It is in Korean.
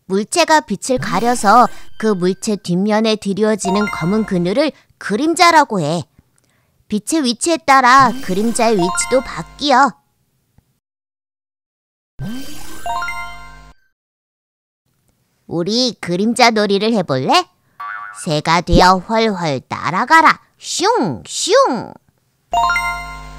물체가 빛을 가려서 그 물체 뒷면에 드리워지는 검은 그늘을 그림자라고 해. 빛의 위치에 따라 그림자의 위치도 바뀌어. 우리 그림자 놀이를 해볼래? 새가 되어 훨훨 날아가라. 슝 슝.